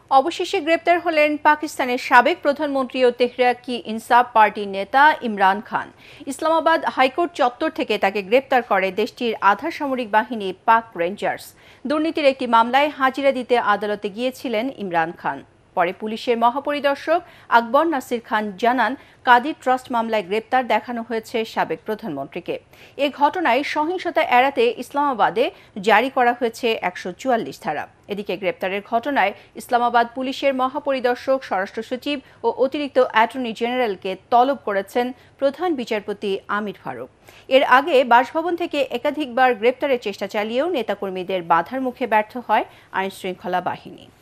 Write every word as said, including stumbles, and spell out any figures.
অবশেষে গ্রেপ্তার হলেন পাকিস্তানের সাবেক প্রধানমন্ত্রী ও তেহরিক ইনসাফ পার্টির নেতা ইমরান খান। ইসলামাবাদ হাইকোর্ট চত্বর থেকে তাকে গ্রেপ্তার করে দেশটির আধা সামরিক বাহিনী পাক রেঞ্জার্স। দুর্নীতির একটি মামলায় হাজিরা দিতে আদালতে গিয়েছিলেন ইমরান খান। পরে পুলিশের মহাপরিদর্শক আকবর নাসির খান জানান, কাদির ট্রাস্ট মামলায় গ্রেপ্তার দেখানো হয়েছে সাবেক প্রধানমন্ত্রীকে। এ ঘটনায় সহিংসতা এড়াতে ইসলামাবাদে জারি করা হয়েছে একশো চুয়াল্লিশ ধারা। এদিকে গ্রেপ্তারের ঘটনায় ইসলামাবাদ পুলিশের মহাপরিদর্শক, স্বরাষ্ট্র সচিব ও অতিরিক্ত অ্যাটর্নি জেনারেলকে তলব করেছেন প্রধান বিচারপতি আমির ফারুক। এর আগে বাসভবন থেকে একাধিকবার গ্রেপ্তারের চেষ্টা চালিয়েও নেতাকর্মীদের বাধার মুখে ব্যর্থ হয় আইনশৃঙ্খলা বাহিনী।